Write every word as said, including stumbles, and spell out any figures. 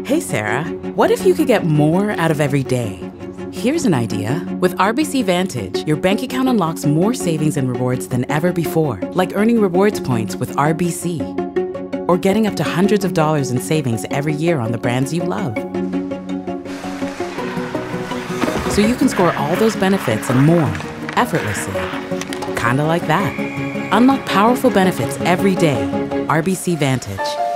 Hey Sarah, what if you could get more out of every day? Here's an idea. With R B C Vantage, your bank account unlocks more savings and rewards than ever before, like earning rewards points with R B C, or getting up to hundreds of dollars in savings every year on the brands you love. So you can score all those benefits and more, effortlessly. Kinda like that. Unlock powerful benefits every day. R B C Vantage.